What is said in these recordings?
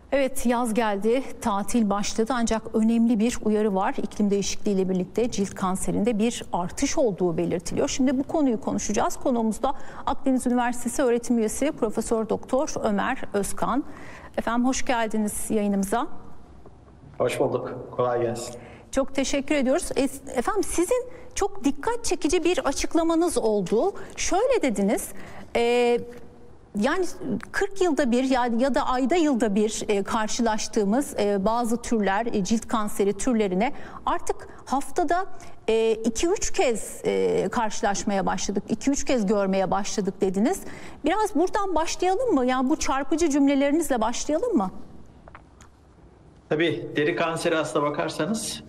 Evet, yaz geldi, tatil başladı ancak önemli bir uyarı var. İklim değişikliğiyle birlikte cilt kanserinde bir artış olduğu belirtiliyor. Şimdi bu konuyu konuşacağız. Konuğumuz da Akdeniz Üniversitesi öğretim üyesi Profesör Doktor Ömer Özkan. Efendim hoş geldiniz yayınımıza. Hoş bulduk. Kolay gelsin. Çok teşekkür ediyoruz. Efendim sizin çok dikkat çekici bir açıklamanız oldu. Şöyle dediniz. Yani 40 yılda bir ya da ayda yılda bir karşılaştığımız bazı türler, cilt kanseri türlerine artık haftada 2-3 kez karşılaşmaya başladık, 2-3 kez görmeye başladık dediniz. Biraz buradan başlayalım mı? Yani bu çarpıcı cümlelerinizle başlayalım mı? Tabii deri kanseri aslına bakarsanız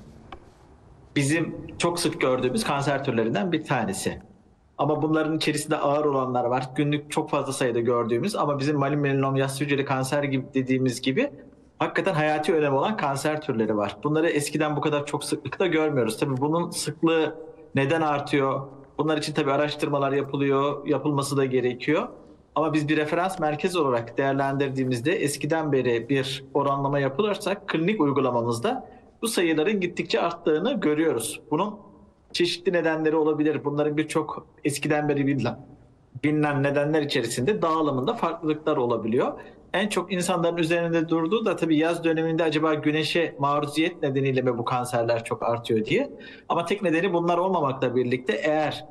bizim çok sık gördüğümüz kanser türlerinden bir tanesi. Ama bunların içerisinde ağır olanlar var. Günlük çok fazla sayıda gördüğümüz ama bizim maligne melanom, yassı hücreli kanser gibi dediğimiz gibi hakikaten hayati önemi olan kanser türleri var. Bunları eskiden bu kadar çok sıklıkla görmüyoruz. Tabii bunun sıklığı neden artıyor? Bunlar için tabii araştırmalar yapılıyor, yapılması da gerekiyor. Ama biz bir referans merkezi olarak değerlendirdiğimizde eskiden beri bir oranlama yapılırsak klinik uygulamamızda bu sayıların gittikçe arttığını görüyoruz. Bunun çeşitli nedenleri olabilir. Bunların birçok eskiden beri bilinen nedenler içerisinde dağılımında farklılıklar olabiliyor. En çok insanların üzerinde durduğu da tabii yaz döneminde acaba güneşe maruziyet nedeniyle mi bu kanserler çok artıyor diye. Ama tek nedeni bunlar olmamakla birlikte eğer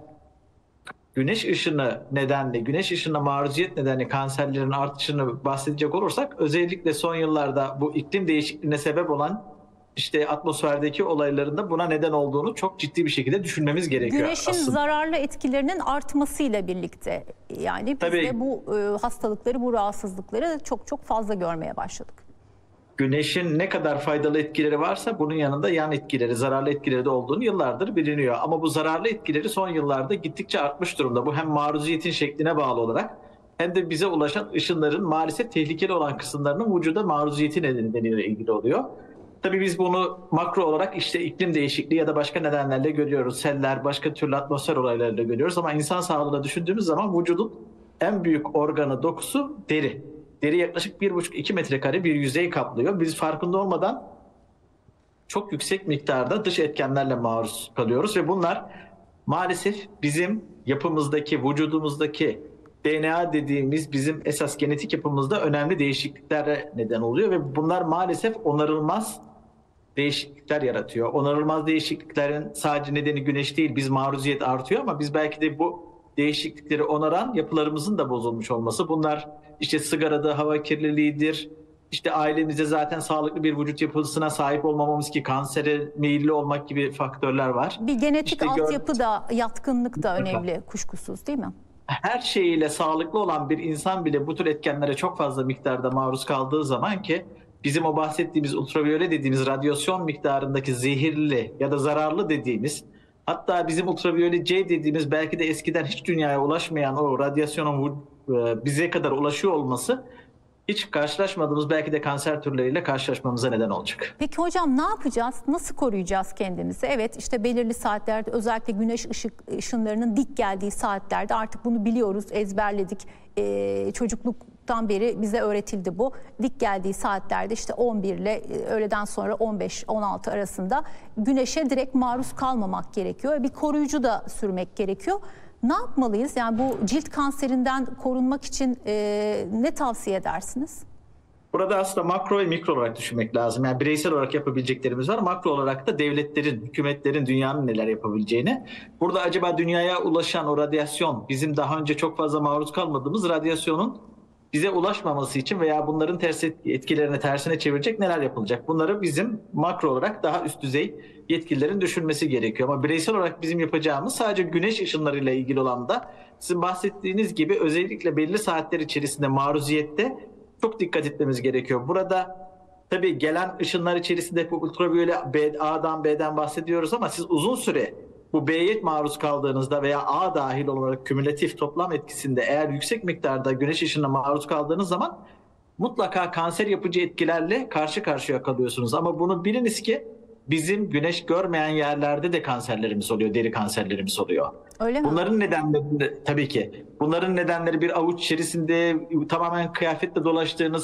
güneş ışını nedenli, güneş ışınına maruziyet nedenli kanserlerin artışını bahsedecek olursak özellikle son yıllarda bu iklim değişikliğine sebep olan İşte atmosferdeki olaylarında buna neden olduğunu çok ciddi bir şekilde düşünmemiz gerekiyor. Güneşin zararlı etkilerinin artmasıyla birlikte yani biz de bu hastalıkları, bu rahatsızlıkları çok fazla görmeye başladık. Güneşin ne kadar faydalı etkileri varsa bunun yanında yan etkileri, zararlı etkileri de olduğunu yıllardır biliniyor. Ama bu zararlı etkileri son yıllarda gittikçe artmış durumda. Bu hem maruziyetin şekline bağlı olarak hem de bize ulaşan ışınların maalesef tehlikeli olan kısımlarının vücuda maruziyeti nedeniyle ilgili oluyor. Tabii biz bunu makro olarak işte iklim değişikliği ya da başka nedenlerle görüyoruz. Seller, başka türlü atmosfer olaylarıyla görüyoruz. Ama insan sağlığına düşündüğümüz zaman vücudun en büyük organı, dokusu deri. Deri yaklaşık 1,5-2 metrekare bir yüzey kaplıyor. Biz farkında olmadan çok yüksek miktarda dış etkenlerle maruz kalıyoruz. Ve bunlar maalesef bizim yapımızdaki, vücudumuzdaki DNA dediğimiz bizim esas genetik yapımızda önemli değişikliklere neden oluyor. Ve bunlar maalesef onarılmaz değişiklikler yaratıyor. Onarılmaz değişikliklerin sadece nedeni güneş değil, biz maruziyet artıyor ama biz belki de bu değişiklikleri onaran yapılarımızın da bozulmuş olması. Bunlar işte sigarada hava kirliliğidir, işte ailemizde zaten sağlıklı bir vücut yapısına sahip olmamamız ki kansere meyilli olmak gibi faktörler var. Bir genetik altyapı da, yatkınlık da önemli kuşkusuz değil mi? Her şeyiyle sağlıklı olan bir insan bile bu tür etkenlere çok fazla miktarda maruz kaldığı zaman ki bizim o bahsettiğimiz ultraviyole dediğimiz radyasyon miktarındaki zehirli ya da zararlı dediğimiz, hatta bizim ultraviyole C dediğimiz belki de eskiden hiç dünyaya ulaşmayan o radyasyonun bize kadar ulaşıyor olması hiç karşılaşmadığımız belki de kanser türleriyle karşılaşmamıza neden olacak. Peki hocam ne yapacağız? Nasıl koruyacağız kendimizi? Evet, işte belirli saatlerde özellikle güneş ışınlarının dik geldiği saatlerde artık bunu biliyoruz, ezberledik. Çocukluktan beri bize öğretildi bu. Dik geldiği saatlerde işte 11 ile öğleden sonra 15-16 arasında güneşe direkt maruz kalmamak gerekiyor. Bir koruyucu da sürmek gerekiyor. Ne yapmalıyız? Yani bu cilt kanserinden korunmak için ne tavsiye edersiniz? Burada aslında makro ve mikro olarak düşünmek lazım. Yani bireysel olarak yapabileceklerimiz var. Makro olarak da devletlerin, hükümetlerin, dünyanın neler yapabileceğini. Burada acaba dünyaya ulaşan o radyasyon, bizim daha önce çok fazla maruz kalmadığımız radyasyonun bize ulaşmaması için veya bunların etkilerini tersine çevirecek neler yapılacak? Bunları bizim makro olarak daha üst düzey yetkililerin düşünmesi gerekiyor. Ama bireysel olarak bizim yapacağımız sadece güneş ışınlarıyla ilgili olan da sizin bahsettiğiniz gibi özellikle belli saatler içerisinde maruziyette çok dikkat etmemiz gerekiyor. Burada tabii gelen ışınlar içerisinde ultraviyole A'dan B'den bahsediyoruz ama siz uzun süre bu B'ye maruz kaldığınızda veya A dahil olarak kümülatif toplam etkisinde eğer yüksek miktarda güneş ışınına maruz kaldığınız zaman mutlaka kanser yapıcı etkilerle karşı karşıya kalıyorsunuz. Ama bunu biliniz ki bizim güneş görmeyen yerlerde de kanserlerimiz oluyor, deri kanserlerimiz oluyor. Öyle mi? Bunların nedenleri tabii ki. Bunların nedenleri bir avuç içerisinde tamamen kıyafetle dolaştığınız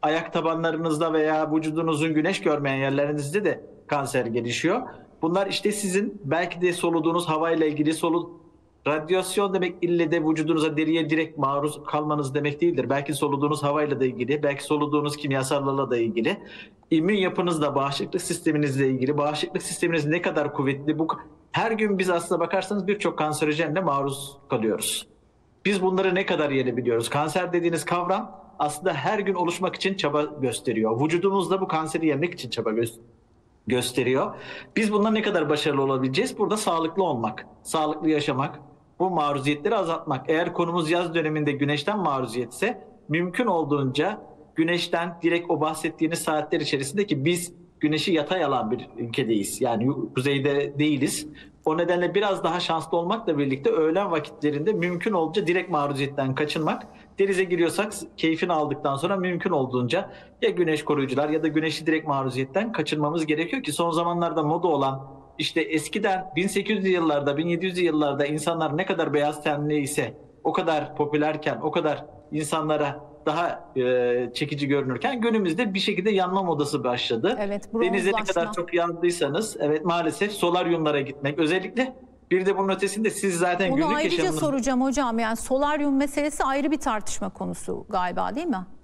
ayak tabanlarınızda veya vücudunuzun güneş görmeyen yerlerinizde de kanser gelişiyor. Bunlar işte sizin belki de soluduğunuz havayla ilgili radyasyon demek ille de vücudunuza, deriye direkt maruz kalmanız demek değildir. Belki soluduğunuz havayla da ilgili, belki soluduğunuz kimyasallarla da ilgili. İmmün yapınızla, bağışıklık sisteminizle ilgili, bağışıklık sisteminiz ne kadar kuvvetli. Her gün biz aslına bakarsanız birçok kanserojenle maruz kalıyoruz. Biz bunları ne kadar yenebiliyoruz? Kanser dediğiniz kavram aslında her gün oluşmak için çaba gösteriyor. Vücudumuzda bu kanseri yenmek için çaba gösteriyor. Biz bundan ne kadar başarılı olabileceğiz? Burada sağlıklı olmak, sağlıklı yaşamak, bu maruziyetleri azaltmak. Eğer konumuz yaz döneminde güneşten maruziyetse mümkün olduğunca güneşten direkt o bahsettiğiniz saatler içerisinde, ki biz güneşi yatay alan bir ülkedeyiz. Yani kuzeyde değiliz. O nedenle biraz daha şanslı olmakla birlikte öğlen vakitlerinde mümkün olduğunca direkt maruziyetten kaçınmak. Denize giriyorsak keyfini aldıktan sonra mümkün olduğunca ya güneş koruyucular ya da güneşli direkt maruziyetten kaçınmamız gerekiyor ki son zamanlarda moda olan, işte eskiden 1800'lü yıllarda 1700'lü yıllarda insanlar ne kadar beyaz tenli ise, o kadar popülerken, o kadar insanlara daha çekici görünürken günümüzde bir şekilde yanma modası başladı. Evet, denize ne bronzlaşma. kadar çok yandıysanız, evet, maalesef solaryumlara gitmek özellikle, bir de bunun ötesinde siz zaten Onu günlük ayrıca yaşamınızda soracağım hocam. Yani solaryum meselesi ayrı bir tartışma konusu galiba, değil mi?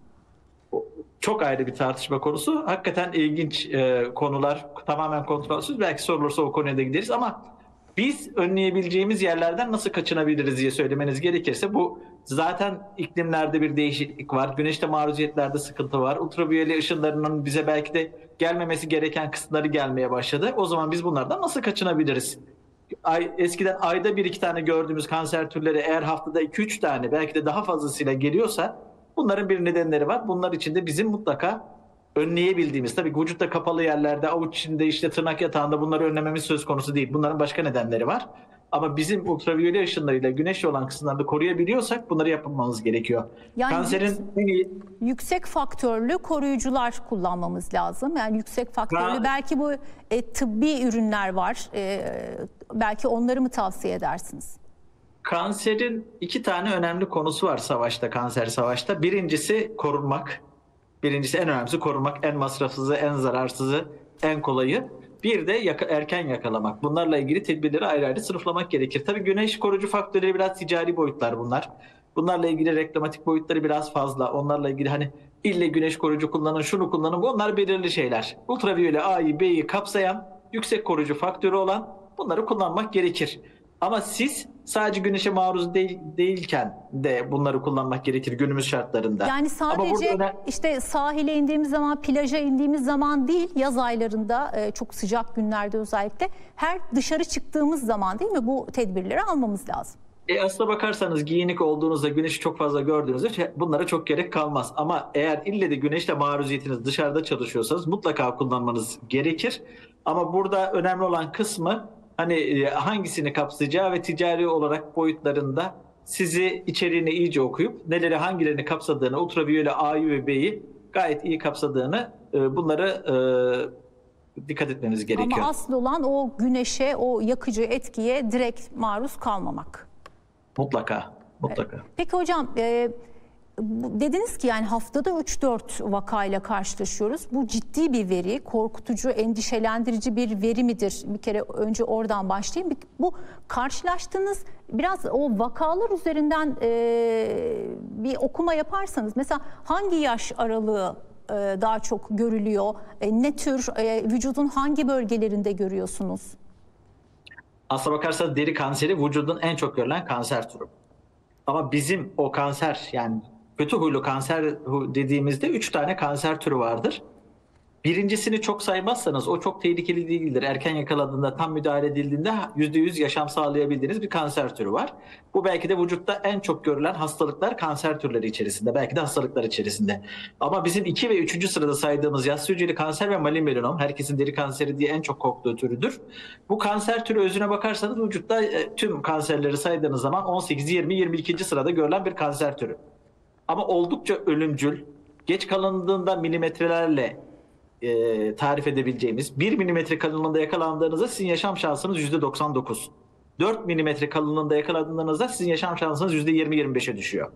çok ayrı bir tartışma konusu. Hakikaten ilginç konular, tamamen kontrolsüz. Belki sorulursa o konuya da gideriz ama biz önleyebileceğimiz yerlerden nasıl kaçınabiliriz diye söylemeniz gerekirse, bu zaten iklimlerde bir değişiklik var. Güneşte maruziyetlerde sıkıntı var. Ultraviyole ışınlarının bize belki de gelmemesi gereken kısımları gelmeye başladı. O zaman biz bunlardan nasıl kaçınabiliriz? Eskiden ayda bir iki tane gördüğümüz kanser türleri eğer haftada 2-3 tane, belki de daha fazlasıyla geliyorsa, bunların bir nedenleri var. Bunlar için de bizim mutlaka önleyebildiğimiz, tabii vücutta kapalı yerlerde, avuç içinde, işte tırnak yatağında bunları önlememiz söz konusu değil. Bunların başka nedenleri var. Ama bizim ultraviyole ışınlarıyla güneşle olan kısımlarda koruyabiliyorsak bunları yapmamız gerekiyor. Yani Kanserin en iyi yüksek faktörlü koruyucular kullanmamız lazım. Yani yüksek faktörlü, belki bu tıbbi ürünler var. Belki onları mı tavsiye edersiniz? kanserin iki tane önemli konusu var savaşta, kanser savaşta. Birincisi korunmak. Birincisi, en önemlisi korunmak. En masrafsızı, en zararsızı, en kolayı. Bir de erken yakalamak. Bunlarla ilgili tedbirleri ayrı ayrı sınıflamak gerekir. Tabii güneş koruyucu faktörleri biraz ticari boyutlar bunlar. Bunlarla ilgili reklamatik boyutları biraz fazla. Onlarla ilgili hani ille güneş koruyucu kullanın, şunu kullanın. Bunlar belirli şeyler. Ultraviyole A'yı, B'yi kapsayan, yüksek koruyucu faktörü olan bunları kullanmak gerekir. Ama siz sadece güneşe maruz değilken de bunları kullanmak gerekir günümüz şartlarında. Yani sadece işte sahile indiğimiz zaman, plaja indiğimiz zaman değil, yaz aylarında çok sıcak günlerde özellikle, her dışarı çıktığımız zaman, değil mi, bu tedbirleri almamız lazım. Aslına bakarsanız giyinik olduğunuzda, güneşi çok fazla gördüğünüzde bunlara çok gerek kalmaz. Ama eğer ille de güneşle maruziyetiniz, dışarıda çalışıyorsanız mutlaka kullanmanız gerekir. Ama burada önemli olan kısmı, hani hangisini kapsayacağı ve ticari olarak boyutlarında sizi, içeriğini iyice okuyup hangilerini kapsadığını, ultraviyole A'yı ve B'yi gayet iyi kapsadığını, bunları dikkat etmeniz gerekiyor. Ama asıl olan o güneşe, o yakıcı etkiye direkt maruz kalmamak. Mutlaka, mutlaka. Peki hocam, dediniz ki yani haftada 3-4 vakayla karşılaşıyoruz. Bu ciddi bir veri, korkutucu, endişelendirici bir veri midir? Bir kere önce oradan başlayayım. Bu karşılaştığınız biraz o vakalar üzerinden bir okuma yaparsanız, mesela hangi yaş aralığı daha çok görülüyor? Ne tür, vücudun hangi bölgelerinde görüyorsunuz? Aslına bakarsanız deri kanseri vücudun en çok görülen kanser türü. Ama bizim o kanser, yani kötü huylu kanser dediğimizde 3 tane kanser türü vardır. Birincisini çok saymazsanız o çok tehlikeli değildir. Erken yakaladığında, tam müdahale edildiğinde %100 yaşam sağlayabildiğiniz bir kanser türü var. Bu belki de vücutta en çok görülen hastalıklar, kanser türleri içerisinde, belki de hastalıklar içerisinde. Ama bizim 2 ve 3. sırada saydığımız yassı hücreli kanser ve malin melanom, herkesin deri kanseri diye en çok korktuğu türüdür. Bu kanser türü özüne bakarsanız vücutta tüm kanserleri saydığınız zaman 18, 20, 22. sırada görülen bir kanser türü. Ama oldukça ölümcül, geç kalındığında milimetrelerle tarif edebileceğimiz, 1 milimetre kalınlığında yakalandığınızda sizin yaşam şansınız %99. 4 milimetre kalınlığında yakalandığınızda sizin yaşam şansınız %20-25'e düşüyor.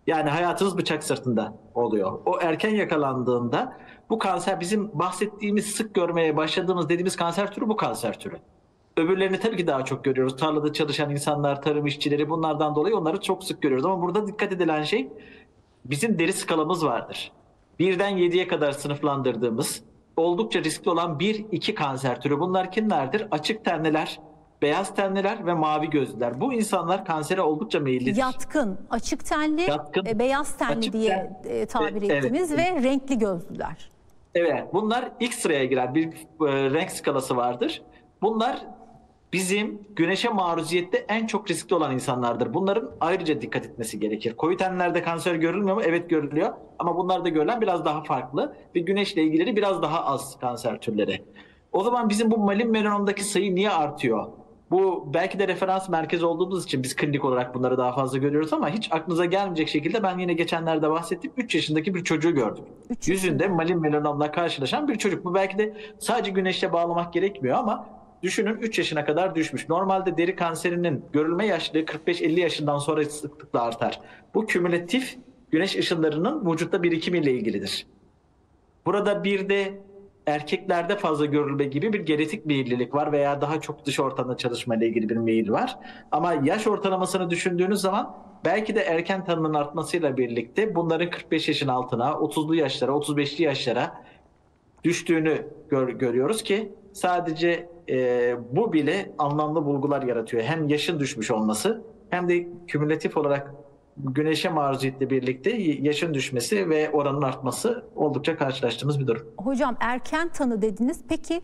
Yani hayatınız bıçak sırtında oluyor. O erken yakalandığında bu kanser, bizim bahsettiğimiz, sık görmeye başladığımız dediğimiz kanser türü bu kanser türü. Öbürlerini tabii ki daha çok görüyoruz. Tarlada çalışan insanlar, tarım işçileri, bunlardan dolayı onları çok sık görüyoruz. Ama burada dikkat edilen şey, bizim deri skalamız vardır. Birden 7'ye kadar sınıflandırdığımız oldukça riskli olan 1-2 kanser türü. Bunlar kimlerdir? Açık tenliler, beyaz tenliler ve mavi gözlüler. Bu insanlar kansere oldukça meyillidir. Yatkın, açık tenli, Yatkın, beyaz tenli açık diye tabir ettiğimiz evet. ve renkli gözlüler. Evet, bunlar ilk sıraya girer. Bir renk skalası vardır. Bunlar bizim güneşe maruziyette en çok riskli olan insanlardır. Bunların ayrıca dikkat etmesi gerekir. Koyu tenlerde kanser görülmüyor mu? Evet, görülüyor. Ama bunlarda görülen biraz daha farklı ve güneşle ilgili biraz daha az kanser türleri. O zaman bizim bu malin melanomdaki sayı niye artıyor? Bu belki de referans merkezi olduğumuz için biz klinik olarak bunları daha fazla görüyoruz ama hiç aklınıza gelmeyecek şekilde ben yine geçenlerde bahsettim. 3 yaşındaki bir çocuğu gördüm. 3 Yüzünde yaşında. malin melanomla karşılaşan bir çocuk. Bu belki de sadece güneşle bağlamak gerekmiyor ama düşünün, 3 yaşına kadar düşmüş. Normalde deri kanserinin görülme yaşlığı 45-50 yaşından sonra sıklıkla artar. Bu kümülatif güneş ışınlarının vücutta birikimiyle ilgilidir. Burada bir de erkeklerde fazla görülme gibi bir genetik meyillilik var veya daha çok dış ortamda çalışma ile ilgili bir meyil var. Ama yaş ortalamasını düşündüğünüz zaman belki de erken tanının artmasıyla birlikte bunların 45 yaşın altına, 30'lu yaşlara, 35'li yaşlara düştüğünü görüyoruz ki sadece bu bile anlamlı bulgular yaratıyor. Hem yaşın düşmüş olması hem de kümülatif olarak güneşe maruziyetle birlikte yaşın düşmesi ve oranın artması oldukça karşılaştığımız bir durum. Hocam erken tanı dediniz. Peki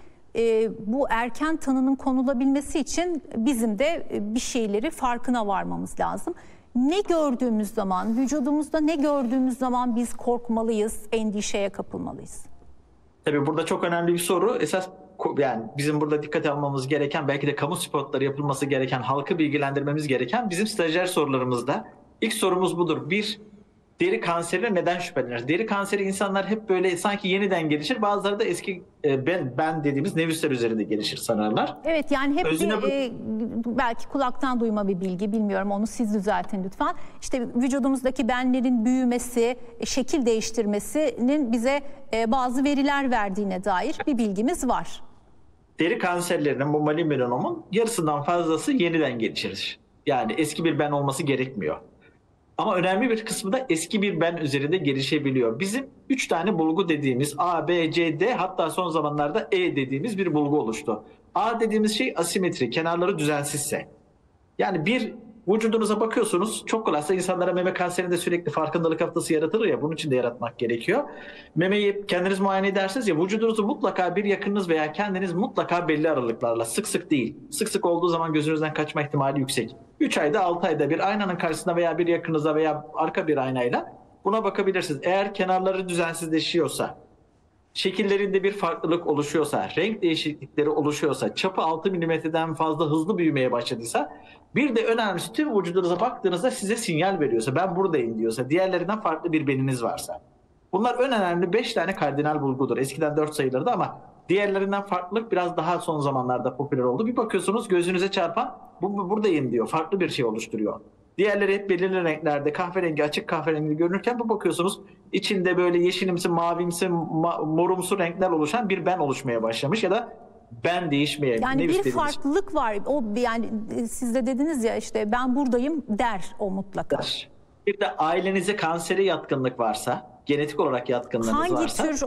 bu erken tanının konulabilmesi için bizim de bir şeyleri farkına varmamız lazım. Ne gördüğümüz zaman, vücudumuzda ne gördüğümüz zaman biz korkmalıyız, endişeye kapılmalıyız? Tabii burada çok önemli bir soru. Esas yani bizim burada dikkat almamız gereken, belki de kamu spotları yapılması gereken, halkı bilgilendirmemiz gereken bizim stajyer sorularımızda. İlk sorumuz budur. Bir, deri kanserine neden şüphelenir? Deri kanseri insanlar hep böyle sanki yeniden gelişir. Bazıları da eski ben dediğimiz nevüsler üzerinde gelişir sanırlar. Evet, yani hep Özüne belki kulaktan duyma bir bilgi, bilmiyorum, onu siz düzeltin lütfen. İşte vücudumuzdaki benlerin büyümesi, şekil değiştirmesinin bize bazı veriler verdiğine dair bir bilgimiz var. Deri kanserlerinin, bu malin melanomun yarısından fazlası yeniden gelişir. Yani eski bir ben olması gerekmiyor. Ama önemli bir kısmı da eski bir ben üzerinde gelişebiliyor. Bizim 3 tane bulgu dediğimiz A, B, C, D, hatta son zamanlarda E dediğimiz bir bulgu oluştu. A dediğimiz şey asimetri, kenarları düzensizse. Yani bir vücudunuza bakıyorsunuz, çok kolaysa insanlara meme kanserinde sürekli farkındalık haftası yaratılır ya, bunun için de yaratmak gerekiyor. Memeyi kendiniz muayene edersiniz ya, vücudunuzu mutlaka bir yakınınız veya kendiniz mutlaka belli aralıklarla, sık sık değil, sık sık olduğu zaman gözünüzden kaçma ihtimali yüksek. 3 ayda 6 ayda bir aynanın karşısında veya bir yakınınıza veya arka bir aynayla buna bakabilirsiniz. Eğer kenarları düzensizleşiyorsa, şekillerinde bir farklılık oluşuyorsa, renk değişiklikleri oluşuyorsa, çapı 6 milimetreden fazla hızlı büyümeye başladıysa, bir de önemlisi tüm vücudunuza baktığınızda size sinyal veriyorsa, ben buradayım diyorsa, diğerlerinden farklı bir beniniz varsa. Bunlar önemli 5 tane kardinal bulgudur. Eskiden 4 sayılırdı ama diğerlerinden farklılık biraz daha son zamanlarda popüler oldu. Bir bakıyorsunuz gözünüze çarpan bu buradayım diyor. Farklı bir şey oluşturuyor. Diğerleri hep belirli renklerde, kahverengi, açık kahverengi görünürken bu bakıyorsunuz içinde böyle yeşilimsi, mavimsi, morumsu renkler oluşan bir ben oluşmaya başlamış ya da ben değişmeye. Yani bir farklılık var. O yani siz de dediniz ya, işte ben buradayım der o mutlaka. Bir de ailenize kansere yatkınlık varsa, genetik olarak yatkınlığınız varsa. Hangi tür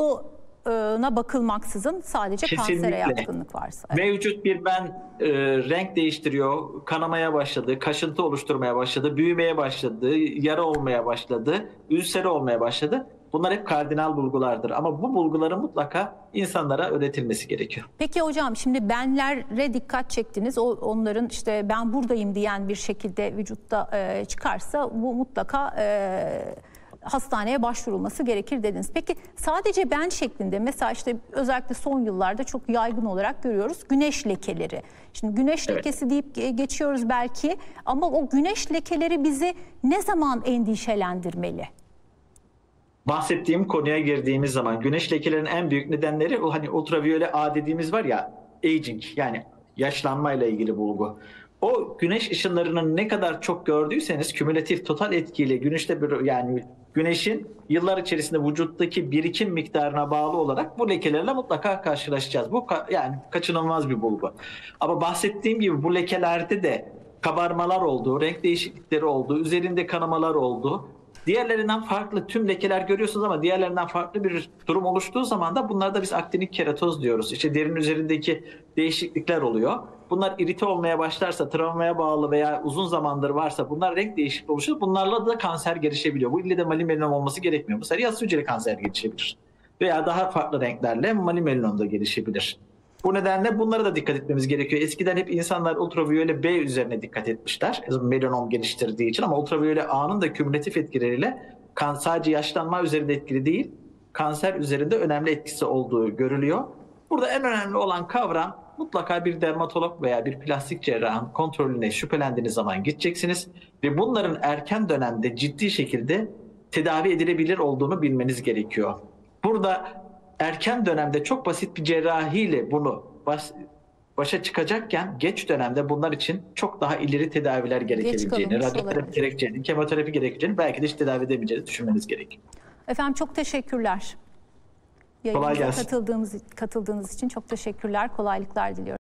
olduğuna bakılmaksızın sadece Kesinlikle. kansere yatkınlık varsa. Evet. Mevcut bir ben renk değiştiriyor, kanamaya başladı, kaşıntı oluşturmaya başladı, büyümeye başladı, yara olmaya başladı, ülseri olmaya başladı. Bunlar hep kardinal bulgulardır ama bu bulguların mutlaka insanlara öğretilmesi gerekiyor. Peki hocam, şimdi benlere dikkat çektiniz. Onların işte ben buradayım diyen bir şekilde vücutta çıkarsa bu mutlaka hastaneye başvurulması gerekir dediniz. Peki sadece ben şeklinde, mesela işte özellikle son yıllarda çok yaygın olarak görüyoruz güneş lekeleri. Şimdi güneş lekesi deyip geçiyoruz belki ama o güneş lekeleri bizi ne zaman endişelendirmeli? Bahsettiğim konuya girdiğimiz zaman güneş lekelerinin en büyük nedenleri o hani ultraviyole A dediğimiz var ya, aging, yani yaşlanmayla ilgili bulgu. o güneş ışınlarının ne kadar çok gördüyseniz kümülatif total etkiyle yani güneşin yıllar içerisinde vücuttaki birikim miktarına bağlı olarak bu lekelerle mutlaka karşılaşacağız. Bu yani kaçınılmaz bir bulgu. Ama bahsettiğim gibi bu lekelerde de kabarmalar olduğu, renk değişiklikleri olduğu, üzerinde kanamalar olduğu, diğerlerinden farklı tüm lekeler görüyorsunuz ama diğerlerinden farklı bir durum oluştuğu zaman da bunlarda biz aktinik keratoz diyoruz. İşte derinin üzerindeki değişiklikler oluyor. Bunlar irite olmaya başlarsa, travmaya bağlı veya uzun zamandır varsa bunlar renk değişikliği oluşur. Bunlarla da kanser gelişebiliyor. Bu ille de malimelanum olması gerekmiyor. Bu sefer yassı hücreli kanser gelişebilir. Veya daha farklı renklerle malimelanum da gelişebilir. Bu nedenle bunlara da dikkat etmemiz gerekiyor. Eskiden hep insanlar ultraviyole B üzerine dikkat etmişler. Melanom geliştirdiği için ama ultraviyole A'nın da kümülatif etkileriyle sadece yaşlanma üzerinde etkili değil, kanser üzerinde önemli etkisi olduğu görülüyor. Burada en önemli olan kavram mutlaka bir dermatolog veya bir plastik cerrahın kontrolüne şüphelendiğiniz zaman gideceksiniz ve bunların erken dönemde ciddi şekilde tedavi edilebilir olduğunu bilmeniz gerekiyor. Burada erken dönemde çok basit bir cerrahiyle bunu başa çıkacakken geç dönemde bunlar için çok daha ileri tedaviler gerekebileceğini, radyoterapi gerekeceğini, kemoterapi gerekeceğini, belki de hiç tedavi edemeyeceğini düşünmeniz gerekiyor. Efendim çok teşekkürler. Kolay gelsin. Katıldığınız için çok teşekkürler. Kolaylıklar diliyorum.